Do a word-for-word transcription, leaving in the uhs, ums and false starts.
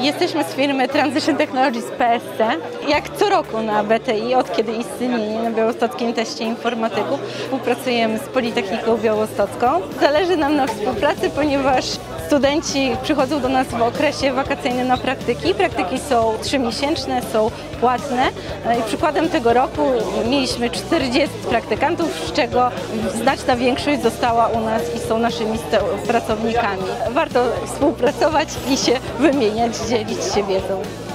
Jesteśmy z firmy Transition Technologies P S C. Jak co roku na B T I, od kiedy istnieje na Białostockim Teście Informatyków, współpracujemy z Politechniką Białostocką. Zależy nam na współpracy, ponieważ studenci przychodzą do nas w okresie wakacyjnym na praktyki. Praktyki są trzymiesięczne, są płatne i przykładem tego roku mieliśmy czterdziestu praktykantów, z czego znaczna większość została u nas i są naszymi pracownikami. Warto współpracować i się wymieniać, dzielić się wiedzą.